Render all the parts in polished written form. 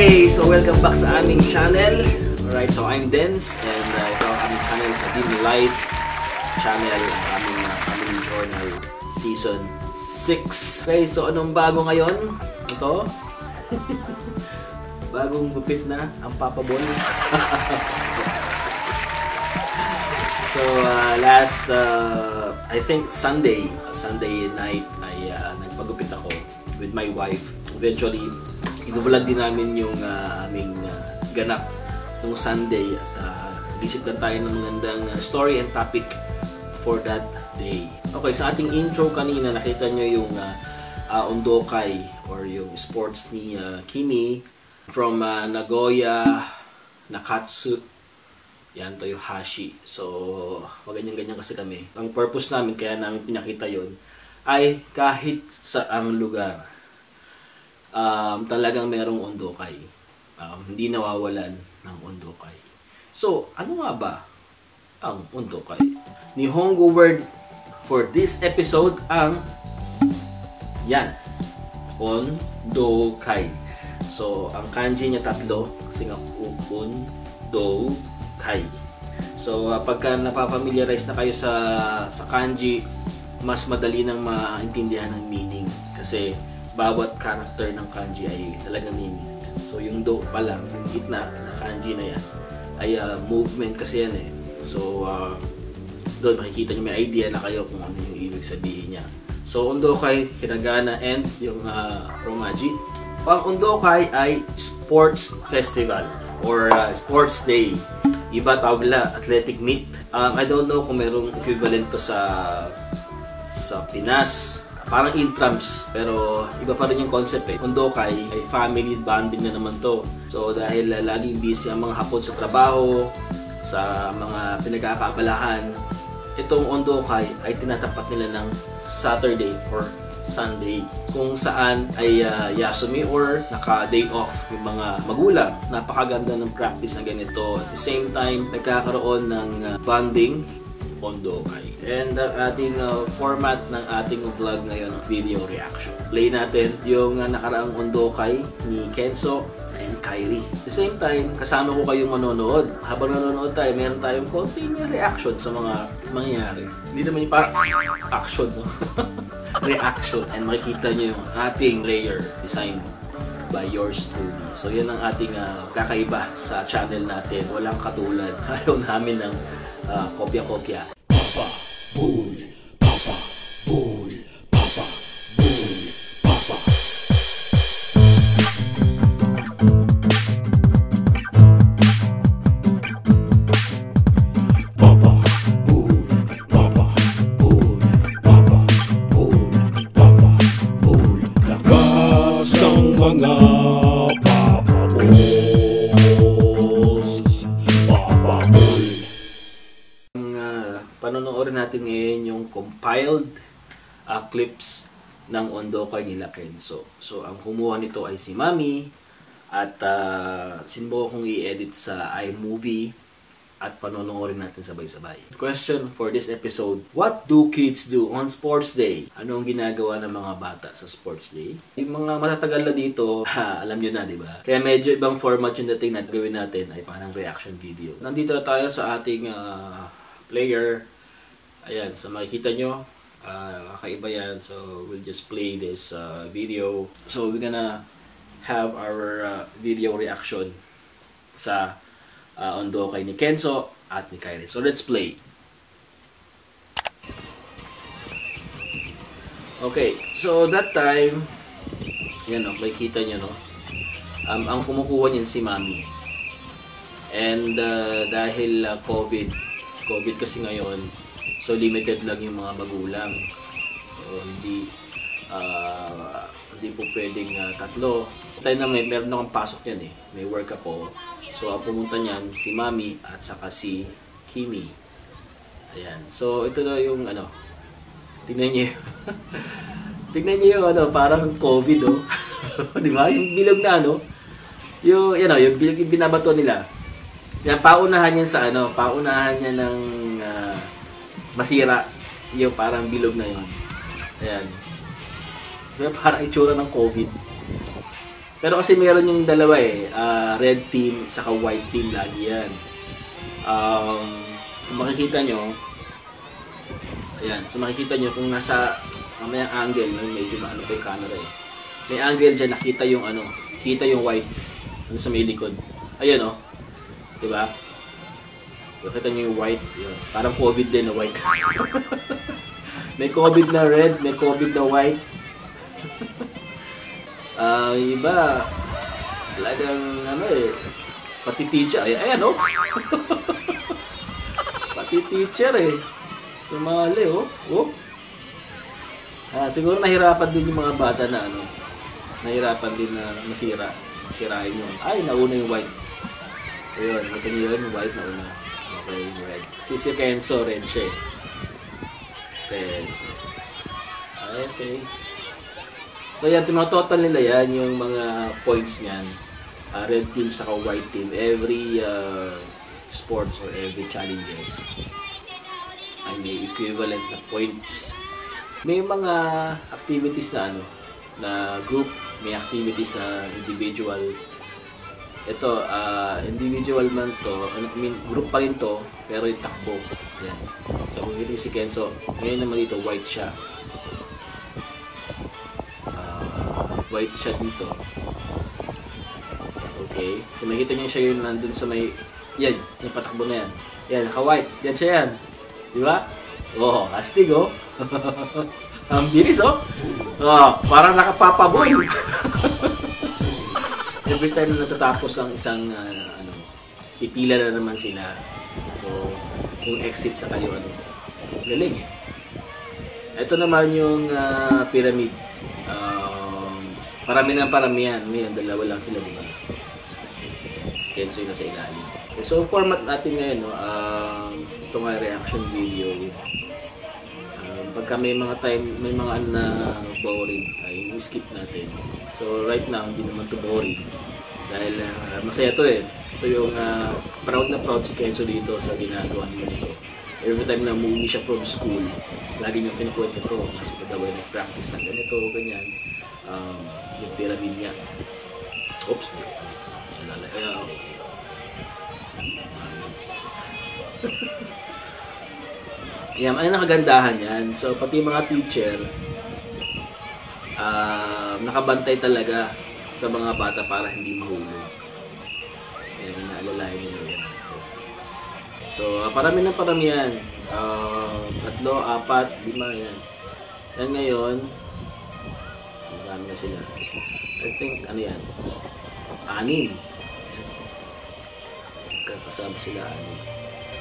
Okay, so welcome back sa aming channel. Alright, so I'm Dens and ito ang aming channel sa Team Light channel, ang aming Family Journal Season 6. Okay, so anong bago ngayon? Ito? Bagong gupit na ang Papa Bon. So last, I think Sunday night ay nagpagupit ako with my wife. Eventually, i-vlog din namin yung aming ganap nung Sunday at nag-isip lang tayo ng magandang story and topic for that day. Okay, sa ating intro kanina nakita nyo yung Undokai or yung sports ni Kimi from Nagoya Nakatsu yan, Toyohashi. So, ganyan-ganyan kasi kami. Ang purpose namin kaya namin pinakita yon ay kahit saang lugar talagang merong Undokai. Hindi nawawalan ng Undokai. So, ano nga ba ang Undokai? Nihongo word for this episode ang yan. Undokai. So, ang kanji niya tatlo kasi nga Undokai. So, pagka napafamiliarize na kayo sa kanji, mas madali nang maintindihan ang meaning kasi bawat character ng kanji ay talagang meaning. So yung do pa lang, yung gitna na kanji na yan ay movement kasi yan eh. So doon makikita nyo may idea na kayo kung ano yung ibig sabihin niya. So Undokai, hiragana, and yung romaji. Ang Undokai ay sports festival or sports day. Iba tawag nila athletic meet. I don't know kung merong equivalent to sa Pinas. Parang intrams, pero iba pa rin yung concept eh. Undokai ay family bonding na naman to. So dahil laging busy ang mga hapon sa trabaho, sa mga pinagkakaabalahan, itong Undokai ay tinatapat nila ng Saturday or Sunday, kung saan ay yasumi or naka-day off yung mga magulang. Napakaganda ng practice na ganito. At the same time, nagkakaroon ng bonding Undokai. And ang ating format ng ating vlog ngayon, video reaction. Play natin yung nakaraang Undokai ni Kenzo and Kairi. At the same time, kasama ko kayong manonood. Habang nanonood tayo, meron tayong konting reaction sa mga mangyayari. Hindi naman yung parang action, no? Reaction. And makikita nyo yung ating layer design by yours truly. So yan ang ating kakaiba sa channel natin. Walang katulad. Ayaw namin ng kopya-kopya. Papa Boy, Papa Boy, Papa Boy, Papa. Papa Boy, Papa Boy, Papa Boy, Papa Boy. Lakas ng mga Papa Boys, Papa Boy. Panonoodin natin ngayon yung compiled clips ng Undokai nila Kenzo. So, ang kumuha nito ay si Mami at sinubukan kong i-edit sa iMovie at panonoodin natin sabay-sabay. Question for this episode: what do kids do on sports day? Ano ang ginagawa ng mga bata sa sports day? Yung mga matatagal na dito, alam nyo na, di ba? Kaya medyo ibang format yung dating na gawin natin ay parang reaction video. Nandito na tayo sa ating player. Ayan, so makikita nyo, kakaiba yan. So we'll just play this video. So we're gonna have our video reaction sa Undokai ni Kenzo at ni Kairi. So let's play. Okay, so that time, yan o, makikita nyo, no? Ang kumukuha niyan si Mami. And dahil COVID kasi ngayon, so limited lang yung mga magulang. So hindi po pwedeng tatlo. Tayo na meron akong pasok yan eh. May work ako. So ang pumunta niyan si Mami at saka si Kimi. Ayan. So ito na yung ano. Tingnan niyo. Tingnan niyo yung ano, parang COVID oh. Di ba? Yung bilog na ano. Yung yung bilog yung binabato nila. Yan, paunahan yan sa ano, paunahan niya ng masira yung parang bilog na yun. Ayan. Diba, parang itsura ng COVID. Pero kasi meron yung dalawa red team saka white team lagi yan. Kung makikita nyo, ayan, so makikita nyo kung nasa mamayang angle, medyo maano pa yung camera may angle dyan, nakita yung kita yung white sa may likod. Ayan diba? Nakita nyo yung white, yun. Parang COVID din na white. May COVID na red, may COVID na white. Iba, talagang pati teacher, ayan pati teacher sumali siguro nahirapan din yung mga bata na nahirapan din na masirain yun. Ay, nauna yung white. Ayun, ito yun, yung white nauna. Okay, red. Si Kenzo, red siya red. Okay. So yan, tinototal nila yan, yung mga points niyan. Red team saka white team. Every sports or every challenges ay may equivalent na points. May mga activities na group, may activities na individual. Ito, individual man to, group pa rin to, pero yung takbo. Yan. So kung ito si Kenzo, ngayon naman dito, white siya. White siya dito. Okay. Kung makikita nyo siya yun nandun sa may... Yan, yung patakbo na yan. Yan, naka-white. Yan siya yan. Di ba? Astig Ang bilis parang nakapapaboy. Every time na natatapos ang isang pipila na naman sila. So, yung exit sa kayo galing Ito naman yung pyramid. Parami ng paramihan. Ngayon, dalawa lang sila, diba? Si Kenzo yung nasa ilalim. Okay, so, format natin ngayon, ito nga reaction video. Pagka may mga na boring, ay skip natin. So, right now, hindi naman to boring. Dahil masaya to Ito yung proud na proud si Kenzo dito sa ginagawa nila nito. Every time na umuwi siya from school, lagi niyang kinukwento to. Kasi daw ay nag-practice ng ganito, ganyan. Yung pyramid niya. Oops. Yan, ano nakagandahan yan. So, pati mga teacher, nakabantay talaga sa mga bata para hindi mahulog. Yan, inaalalayan nila yan. So, parami yan. 3, 4, 5, yan. Yan ngayon, marami na sila. I think, yan? 6. Kasama sila 6.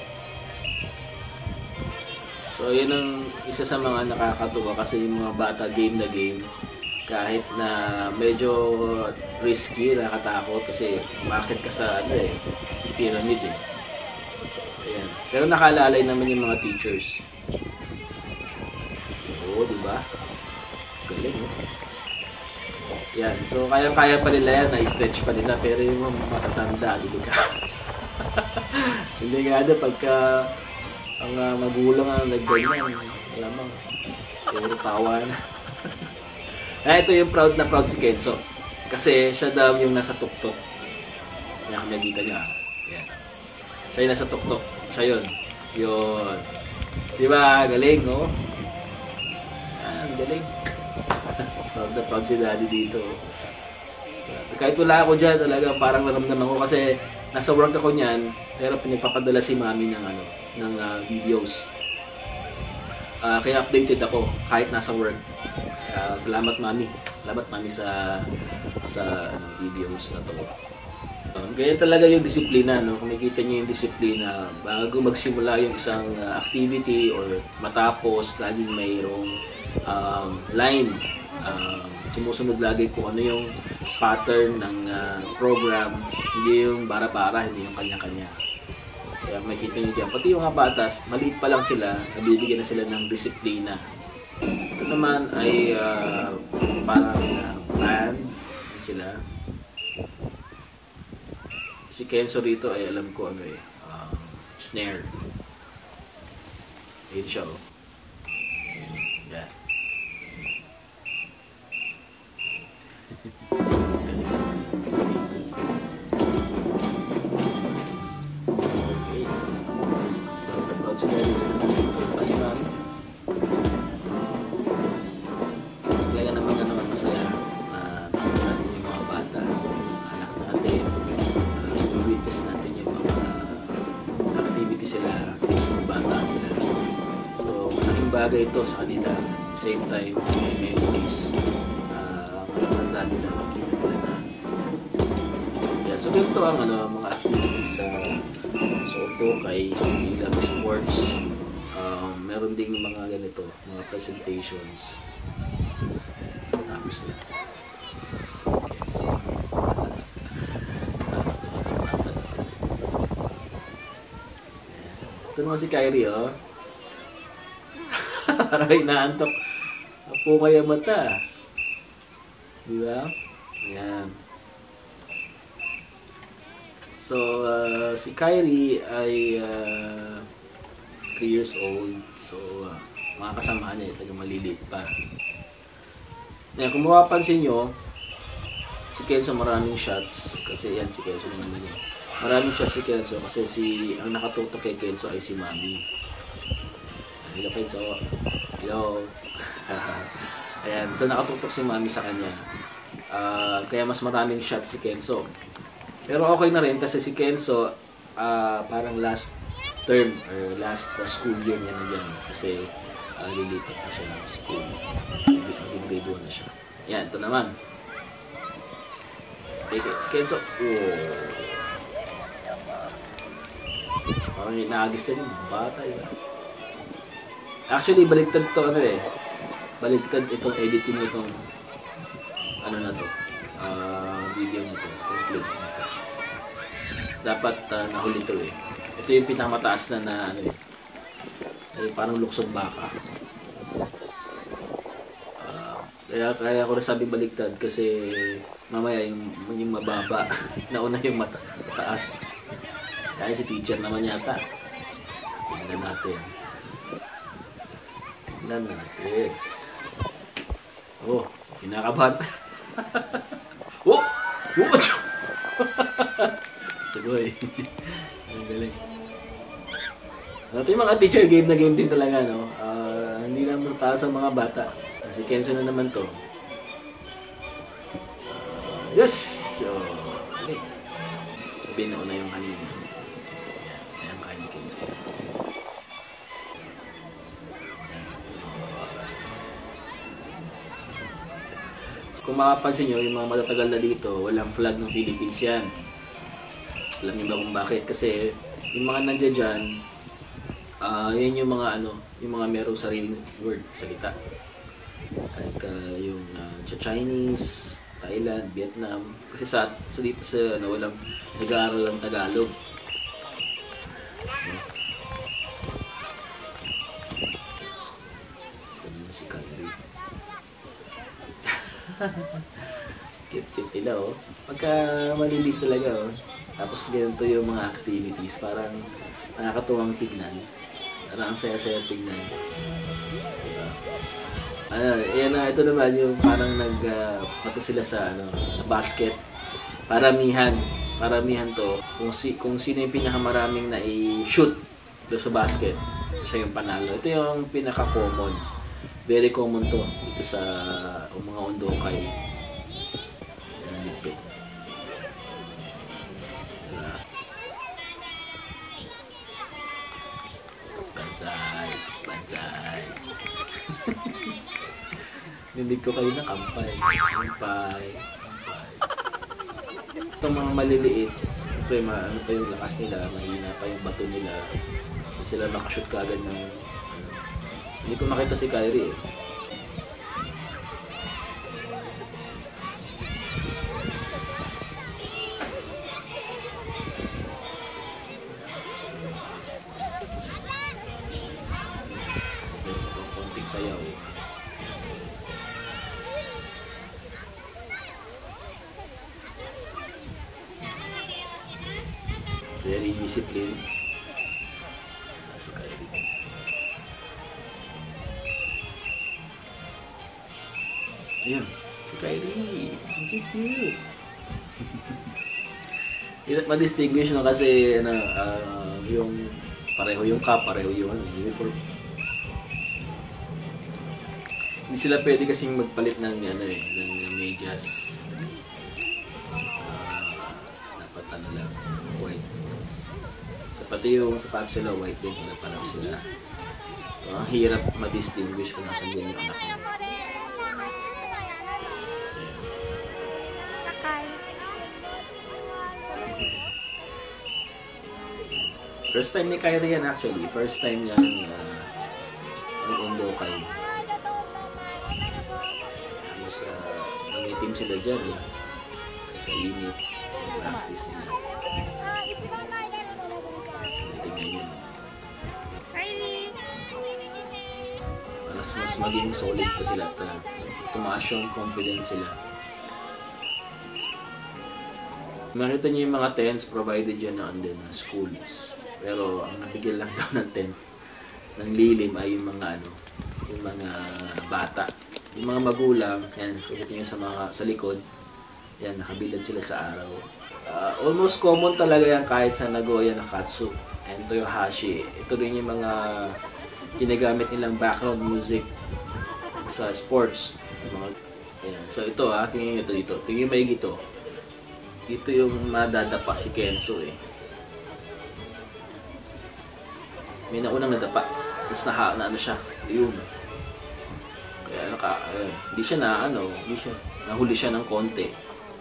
So, yun ang isa sa mga nakakatuwa kasi yung mga bata game na game, kahit na medyo risky, nakatakot kasi umakit ka sa pyramid Ayan. Pero nakalalay naman yung mga teachers. Diba? Galing Yan. So, kaya pa nila yan, na-stretch pa nila, pero yung mga matatanda, hindi ka. Hindi ka pagka ang magulang ang nagganyan, alamang puro tawa na. Ito yung proud na proud si Kenzo kasi siya daw yung nasa tuktok. Yan, nakikita niya. Yan. Siya yung nasa tuktok. Siya yun. Diba? Galing Yan, galing. Proud na proud si daddy dito. Kahit wala ako dyan, talaga parang naramdaman ko kasi nasa work ako niyan, pero pinagpapadala si mami ng videos. Kaya updated ako kahit nasa work. Salamat mami. Salamat mami sa videos na to. Ganyan talaga yung disiplina, Kung makikita niyo yung disiplina, bago magsimula yung isang activity or matapos, laging mayroong line. Sumusunod lagi kung ano yung pattern ng program, hindi yung bara-bara, hindi yung kanya-kanya. Kaya makikita nyo dyan, pati yung mga batas, maliit pa lang sila, nabibigyan na sila ng disiplina. Ito naman ay parang band sila. Si Kenzo rito ay alam ko snare. Ayun siya Yan. bagay ito sa kanila. At the same time, may memories. Matatanda nila, makita nila na. Yeah, so ganito ang mga activities sa Otokay, hindi lang sports. Meron ding mga ganito, mga presentations. Tapos na. So, ito naman si Kyrie, oh. Parang inaantok. Apo kaya mata. Di ba? Ayan. So, si Kyrie ay 3 years old. So, mga kasama niya, talagang maliliit pa. Ngayon, kung mapapansin nyo, si Kenzo maraming shots. Kasi yan, si Kenzo na naman yun. Maraming shots si Kenzo kasi ang nakatutok kay Kenzo ay si Mami. Hello, Kenzo. Hello. Ayan, so nakatutok si Mami sa kanya. Kaya mas maraming shots si Kenzo. Pero okay na rin kasi si Kenzo parang last term or last school year niya na dyan. Kasi lilipat na siya ng school. Mag-grade 1 na siya. Yan, ito naman. Okay, si Kenzo. Oh. Parang inaagis na yung bata. Actually, baliktad ito baliktad itong editing nitong na to. Video nito. Itong clip nito. Dapat nahuli ito eh. Ito yung pinakamataas na parang luksong baka. Kaya ako nasabi baliktad kasi mamaya yung mababa nauna yung mataas. Kaya si teacher naman yata. Tingnan natin. Oh, kinakabahan. Oh! Oh! Sugoy. Ang galing. Ito yung mga teacher game na game din talaga, no? Hindi lang para sa mga bata. Si Kenzo na naman to. Yes! So, galing. Sabihin na una yung kanina. Ayan, kaya ni Kenzo. Kung makapansin nyo, yung mga matatagal na dito, walang flag ng Philippines yan. Alam niyo ba kung bakit? Kasi yung mga nandiyan dyan, yan yung mga yung mga merong sariling word, salita. Like yung Chinese, Thailand, Vietnam. Kasi sa dito sa walang nag-aaral ng Tagalog. Ito naman si Kyrie. Cute nila, oh. Pagka maliliit talaga, oh. Tapos ganito yung mga activities, parang nakakatuwang tignan. Parang ang saya-saya tignan. Diba? Ito naman yung parang nagpato sila sa basket. Paramihan to. Kung sino yung pinakamaraming na i-shoot do sa basket, siya yung panalo. Ito yung pinaka-common. Very common to dito sa mga Ondokay. Lipit. Bansay. Hindi ko kayo nakampay. Kampay. Itong mga maliliit, ito yung pa yung lakas nila, mahina pa yung bato nila. Hindi sila makashoot kaagad ng Hindi ko nakita si Kyrie eh. Konting sayaw. Very disciplined. Si Kyrie. Ayan, si Kyrie. Ang cute. Hindi ma-distinguish no kasi yung pareho yung cap, pareho yung uniform. Hindi sila pwede kasing magpalit ng ng medyas. Dapat lang white. Pati yung sapatos sila white din, pareho sila. Ang hirap ma-distinguish kung nasan din yung anak mo. First time ni Kyrie yan actually. First time niya ang Undokai. Tapos may team sila dyan eh. Kasi sa init, practice nila. Tingnan yun. Mas maging solid pa sila at tumaas yung confidence sila. Makita niyo yung mga tents provided dyan na andun na schools. Pero ang nabigyan lang daw ng tent ng lilim ay yung mga yung mga bata. Yung mga magulang, yan, nakikita niyo sa likod, yan, nakabilad sila sa araw. Almost common talaga yan kahit sa Nagoya Nakatsu and Toyohashi. Ito rin yung mga ginagamit nilang background music sa sports. Ayan. So ito tingin nyo dito. Tingin mo yung ito. Dito yung madadapa si Kenzo eh. May naunang nadapa. Tapos na siya. Yun. Kaya ayun. Hindi siya nahuli siya ng konti.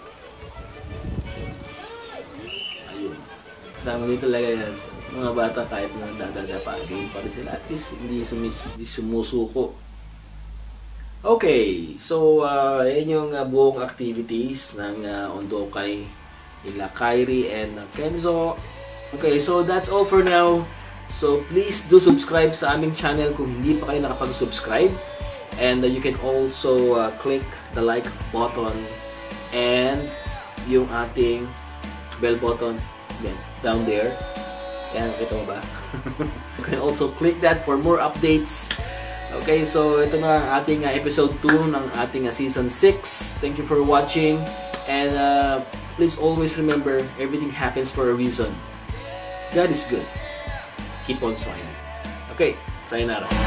Ayun. Kasama dito talaga yan. Mga bata kahit na nadadapa, game pa rin sila. At least hindi sumusuko. Okay, so yan yung buong activities ng Undokai nila Kyrie and Kenzo. Okay, so that's all for now. So please do subscribe sa aming channel kung hindi pa kayo nakapag-subscribe. And you can also click the like button and yung ating bell button down there. Yan, kita mo ba? You can also click that for more updates. Okay, so ito na ang ating episode 2 ng ating season 6. Thank you for watching. And please always remember, everything happens for a reason. God is good. Keep on smiling. Okay, sayonara.